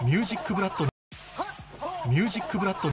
ミュージックブラッドミュージックブラッド